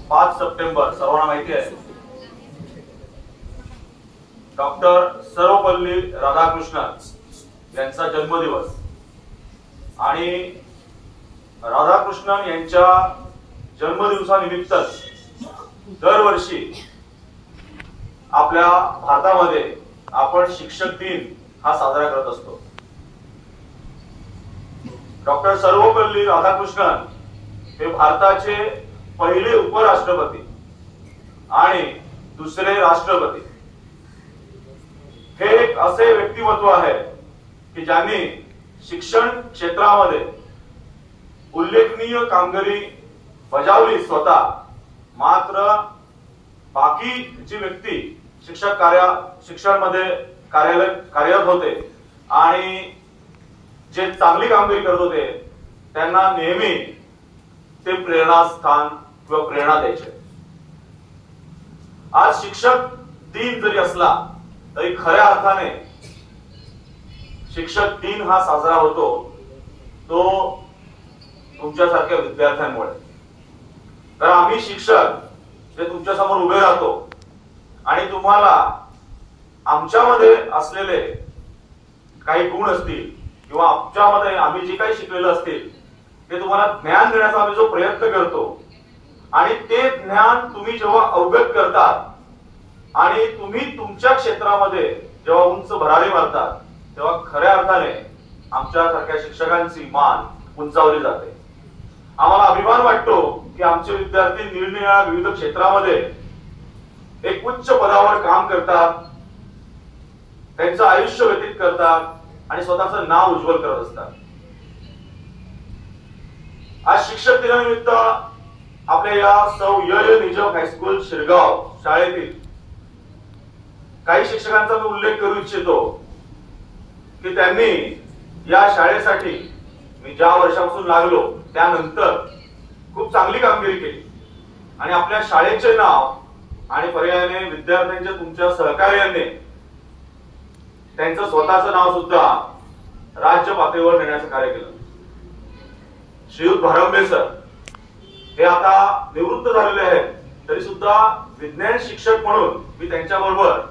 5 September सर्वांना माहिती आहे, डॉक्टर सर्वपल्ली राधाकृष्णन यांचा जन्मदिवस आणि राधाकृष्णन यांच्या जन्मदिवसानिमित्त दरवर्षी आपल्या भारतामध्ये आपण शिक्षक दिन हा साजरा करत असतो। डॉक्टर सर्वपल्ली राधाकृष्णन हे भारताचे पहिले उपराष्ट्रपती आणि दुसरे राष्ट्रपती हे एक असे व्यक्तिमत्व आहे की ज्यांनी शिक्षण क्षेत्रामध्ये उल्लेखनीय कामगिरी बजावली स्वतः, मात्र बाकी जी व्यक्ती शिक्षणमध्ये कार्यरत होते आणि जे चांगली कामगिरी करत होते त्यांना नेहमी ते प्रेरणास्थान किंवा प्रेरणा द्यायचे। आज शिक्षक दिन जरी असला तरी खऱ्या अर्थाने शिक्षक दिन हा साजरा होतो तो तुमच्यासारख्या विद्यार्थ्यांमुळे। तर आम्ही शिक्षक जे तुमच्या समोर उभे राहतो आणि तुम्हाला आमच्यामध्ये असलेले काही गुण असतील किंवा आमच्यामध्ये आम्ही जे काही शिकलेलं असतील ते तुम्हाला ज्ञान देण्याचा आम्ही जो प्रयत्न करतो आणि ते ज्ञान तुम्ही जेव्हा अवगत करतात आणि तुम्ही तुमच्या क्षेत्रामध्ये जेव्हा उंच भरारी मारतात तेव्हा खऱ्या अर्थाने आमच्यासारख्या शिक्षकांची मान उंचावली जाते। आम्हाला अभिमान वाटतो की आमचे विद्यार्थी निरनिराळ्या विविध क्षेत्रामध्ये एक उच्च पदावर काम करतात, त्यांचं आयुष्य व्यतीत करतात आणि स्वतःचं नाव उज्ज्वल करत असतात। आज शिक्षक दिनानिमित्त आपल्या या सौ य निजम हायस्कूल शिरगाव शाळेतील काही शिक्षकांचा मी उल्लेख करू इच्छितो की त्यांनी या शाळेसाठी मी ज्या वर्षापासून लागलो त्यानंतर खूप चांगली कामगिरी केली आणि आपल्या शाळेचे नाव आणि पर्यायाने विद्यार्थ्यांच्या तुमच्या सहकार्याने त्यांचं स्वतःचं नाव सुद्धा राज्य पातळीवर नेण्याचं कार्य केलं। श्रीयुत भारंबे सर हे आता निवृत्त झालेले आहेत, तरी सुद्धा विज्ञान शिक्षक म्हणून मी त्यांच्या बरोबर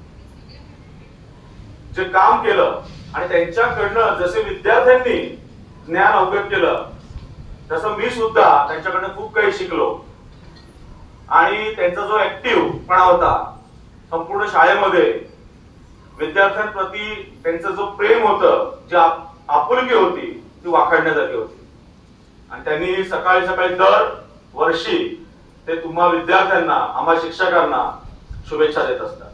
जे काम केलं आणि त्यांच्याकडनं जसे विद्यार्थ्यांनी ज्ञान अवगत केलं तसं मी सुद्धा त्यांच्याकडनं खूप काही शिकलो आणि त्यांचा जो ऍक्टिव्हपणा होता संपूर्ण शाळेमध्ये विद्यार्थ्यांप्रती त्यांचं जो प्रेम होतं, जी आपुलकी होती ती वाखाणण्यासारखी होती आणि त्यांनी सकाळी सकाळी दर वर्षी ते तुम्हा विद्यार्थ्यांना आम्हा शिक्षकांना शुभेच्छा देत असतात।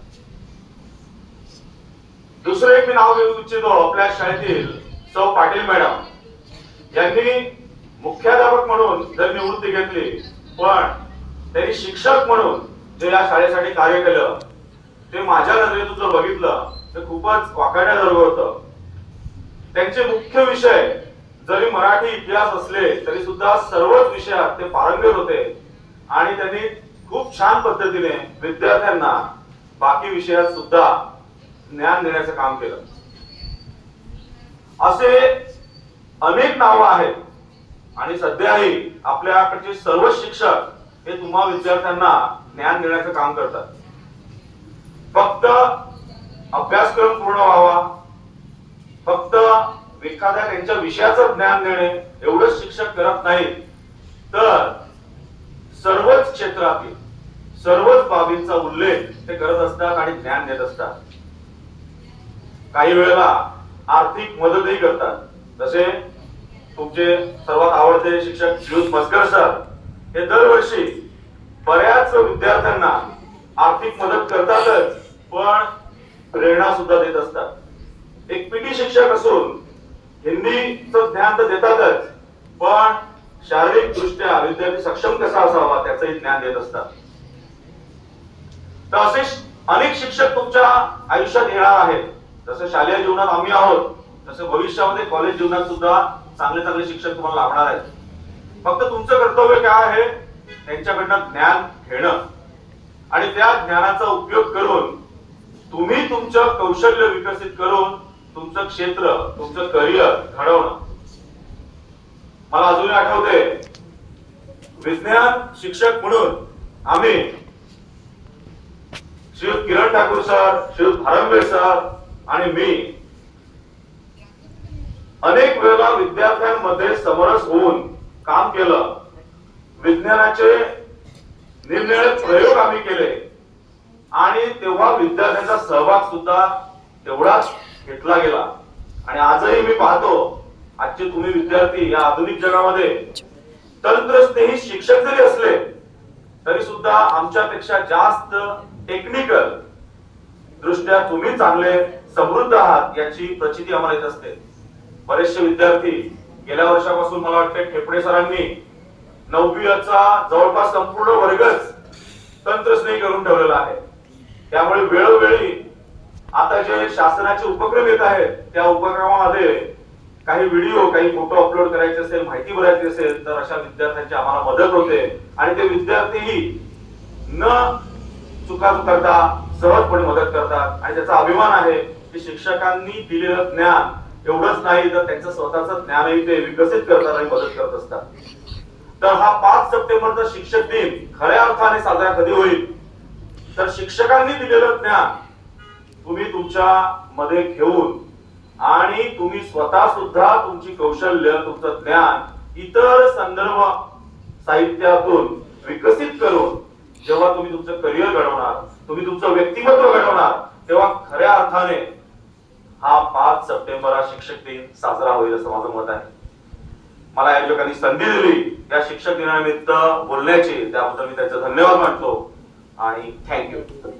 दुसरे एक मी नाव घेऊ इच्छितो, आपल्या शाळेतील सौ पाटील मॅडम यांनी मुख्याध्यापक म्हणून जर निवृत्ती घेतली पण त्यांनी शिक्षक म्हणून जे या शाळेसाठी कार्य केलं ते माझ्या नजरेतून जर बघितलं तर खूपच वाखाणण्याजोगं होतं। त्यांचे मुख्य विषय जरी मराठी इतिहास असले तरी सुद्धा सर्वच विषयात ते पारंगत होते आणि त्यांनी खूप छान पद्धतीने विद्यार्थ्यांना बाकी विषयात सुद्धा ज्ञान देण्याचं काम केलं। असे अनेक नावं आहेत आणि सध्याही आपल्याकडचे सर्व शिक्षक हे तुम्हा विद्यार्थ्यांना ज्ञान देण्याचं काम करतात। फक्त अभ्यासक्रम पूर्ण व्हावा, फक्त एखाद्या त्यांच्या विषयाचं ज्ञान देणे एवढंच शिक्षक करत नाहीत, तर सर्वच क्षेत्रातील सर्वच बाबींचा उल्लेख ते करत असतात आणि ज्ञान देत असतात। काही वेळेला आर्थिक मदतही करतात, जसे तुमचे सर्वात आवडते शिक्षक श्रीयुत मस्कर सर हे दरवर्षी बऱ्याच विद्यार्थ्यांना आर्थिक मदत करतातच पण प्रेरणा सुद्धा देत असतात। एक पीटी शिक्षक असून हिंदीचं ज्ञान तर देतातच पण शारीरिक दृष्ट्या विद्यार्थी सक्षम कसा असावा त्याचंही ज्ञान देत असतात। तर असे अनेक शिक्षक तुमच्या आयुष्यात येणार आहेत, जसं शालेय जीवनात आम्ही आहोत तसं भविष्यामध्ये कॉलेज जीवनात सुद्धा चांगले चांगले शिक्षक तुम्हाला लाभणार आहेत। फक्त तुमचं कर्तव्य काय आहे, त्यांच्याकडनं ज्ञान घेणं आणि त्या ज्ञानाचा उपयोग करून तुम्ही तुमचं कौशल्य विकसित करून तुमचं क्षेत्र तुमचं करिअर घडवणं। मला अजूनही आठवते विज्ञान शिक्षक म्हणून आम्ही श्री किरण ठाकूर सर, श्री भारंबे सर आणि मी अनेक वेळा विद्यार्थ्यांमध्ये समरस होऊन काम केलं. विज्ञानाचे निरनिराळे प्रयोग आम्ही केले आणि तेव्हा विद्यार्थ्यांचा सहभाग सुद्धा तेवढाच घेतला गेला. आणि आजही मी पाहतो, आजचे तुम्ही विद्यार्थी या आधुनिक जगामध्ये तंत्रस्नेही शिक्षक जरी असले तरी सुद्धा आमच्यापेक्षा जास्त टेक्निकल दृष्ट्या तुम्ही चांगले समृद्ध आहात याची प्रचिती आम्हाला येत असते. बरेचसे विद्यार्थी गेल्या वर्षापासून मला वाटतं ठेपडे सरांनी 9वीचा जवळपास संपूर्ण वर्गच तंत्रस्नेही करून ठेवलेला आहे. त्यामुळे वेळोवेळी आता जे शासनाचे उपक्रम येत आहेत त्या उपक्रमामध्ये काही व्हिडिओ, काही फोटो अपलोड करायचे असेल, माहिती भरायची असेल तर अशा विद्यार्थ्यांची आम्हाला मदत होते आणि ते विद्यार्थीही न चुका करता सहजपणे मदत करतात आणि त्याचा अभिमान आहे की शिक्षकांनी दिलेलं ज्ञान एवढंच नाही तर त्यांचं स्वतःचं ज्ञानही ते विकसित करतात आणि मदत करत असतात. तर हा 5 सप्टेंबरचा शिक्षक दिन खऱ्या अर्थाने साजरा कधी होईल तर शिक्षकांनी दिलेलं ज्ञान तुम्ही तुमच्या मध्ये घेऊन आणि तुम्ही स्वतः सुद्धा तुमची कौशल्य, तुमचं ज्ञान इतर संदर्भ साहित्यातून विकसित करून जेव्हा तुम्ही तुमचं करिअर घडवणार, तुम्ही तुमचं व्यक्तिमत्व घडवणार तेव्हा खऱ्या अर्थाने हा 5 सप्टेंबर हा शिक्षक दिन साजरा होईल असं माझं मत आहे. मला या लोकांनी संधी दिली या शिक्षक दिनानिमित्त बोलण्याची, त्याबद्दल मी त्यांचा धन्यवाद मानतो आणि थँक्यू.